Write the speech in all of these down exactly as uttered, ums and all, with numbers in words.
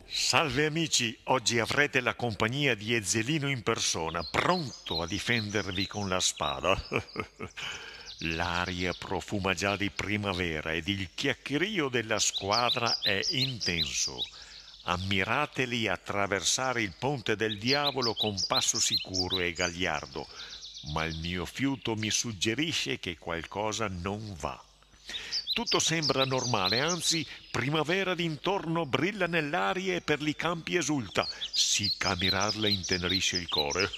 Salve amici, oggi avrete la compagnia di Ezzelino in persona, pronto a difendervi con la spada. L'aria profuma già di primavera ed il chiacchierio della squadra è intenso. Ammirateli attraversare il ponte del diavolo con passo sicuro e gagliardo, ma il mio fiuto mi suggerisce che qualcosa non va. Tutto sembra normale, anzi, primavera d'intorno brilla nell'aria e per i campi esulta. Sicca a mirarla intenerisce il cuore.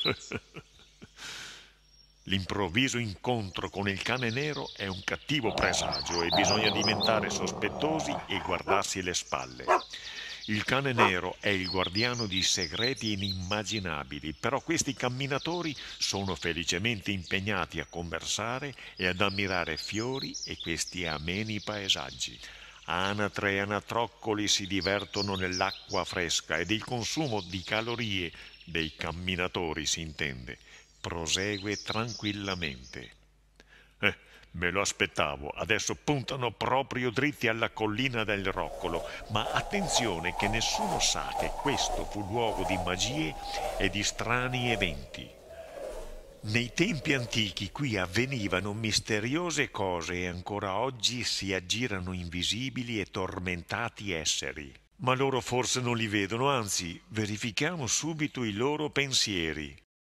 L'improvviso incontro con il cane nero è un cattivo presagio e bisogna diventare sospettosi e guardarsi le spalle. Il cane nero è il guardiano di segreti inimmaginabili, però questi camminatori sono felicemente impegnati a conversare e ad ammirare fiori e questi ameni paesaggi. Anatre e anatroccoli si divertono nell'acqua fresca ed il consumo di calorie dei camminatori, si intende, prosegue tranquillamente. Eh, me lo aspettavo, adesso puntano proprio dritti alla collina del Roccolo, ma attenzione che nessuno sa che questo fu luogo di magie e di strani eventi. Nei tempi antichi qui avvenivano misteriose cose e ancora oggi si aggirano invisibili e tormentati esseri. Ma loro forse non li vedono, anzi, verifichiamo subito i loro pensieri.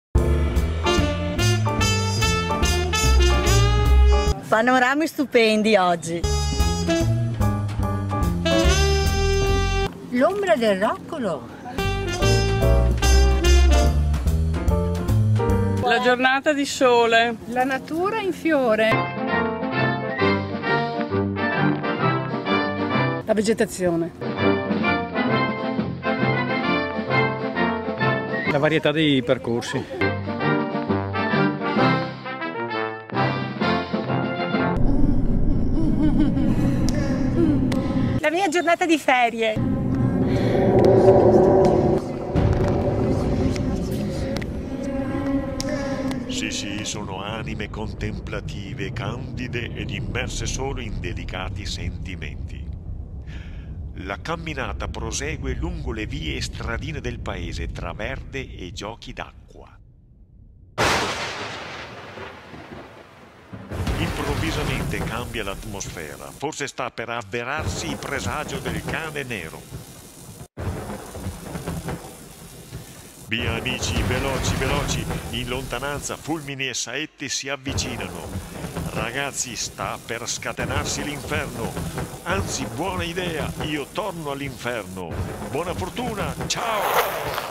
Panorami stupendi oggi. L'ombra del Roccolo. La giornata di sole. La natura in fiore. La vegetazione. La varietà dei percorsi. La mia giornata di ferie. Sì, sì, sono anime contemplative, candide ed immerse solo in delicati sentimenti. La camminata prosegue lungo le vie e stradine del paese tra verde e giochi d'acqua. Improvvisamente cambia l'atmosfera, forse sta per avverarsi il presagio del cane nero. Via amici, veloci, veloci, in lontananza fulmini e saetti si avvicinano. Ragazzi, sta per scatenarsi l'inferno. Anzi, buona idea, io torno all'inferno. Buona fortuna, ciao!